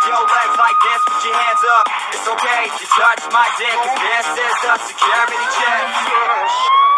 your legs like this, put your hands up. It's okay, you touch my dick, 'cause this is the security check.